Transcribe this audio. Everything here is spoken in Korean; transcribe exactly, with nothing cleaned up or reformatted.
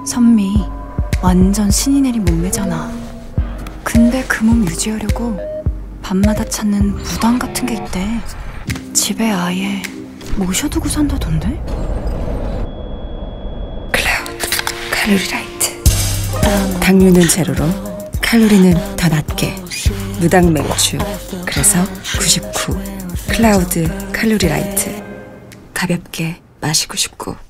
선미 완전 신이 내린 몸매잖아. 근데 그 몸 유지하려고 밤마다 찾는 무당 같은 게 있대. 집에 아예 모셔두고 산다던데? 클라우드 칼로리 라이트. 당류는 제로로 칼로리는 더 낮게. 무당 맥주. 그래서 구십구. 클라우드 칼로리 라이트. 가볍게 마시고 싶고